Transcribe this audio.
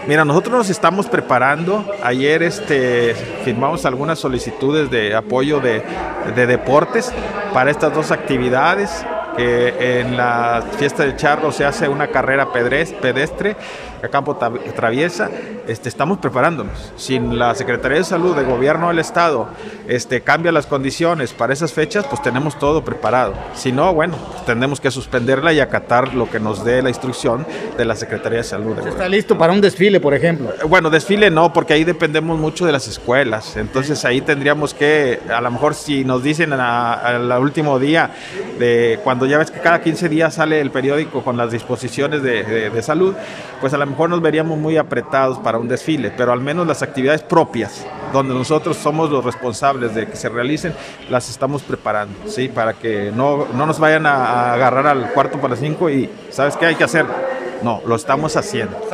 Mira, nosotros nos estamos preparando. Ayer firmamos algunas solicitudes de apoyo de deportes para estas dos actividades. En la fiesta del Charro se hace una carrera pedestre a campo traviesa. Estamos preparándonos. Si la Secretaría de Salud del Gobierno del Estado cambia las condiciones para esas fechas, pues tenemos todo preparado. Si no, bueno, pues tendremos que suspenderla y acatar lo que nos dé la instrucción de la Secretaría de Salud. ¿Está listo para un desfile, por ejemplo? Bueno, desfile no, porque ahí dependemos mucho de las escuelas. Entonces ahí tendríamos que, a lo mejor si nos dicen al último día, cuando ya ves que cada 15 días sale el periódico con las disposiciones de salud, pues a lo mejor nos veríamos muy apretados para un desfile, pero al menos las actividades propias, donde nosotros somos los responsables de que se realicen, las estamos preparando, ¿sí? Para que no nos vayan a agarrar al 4:45 y ¿sabes qué hay que hacer? No, lo estamos haciendo.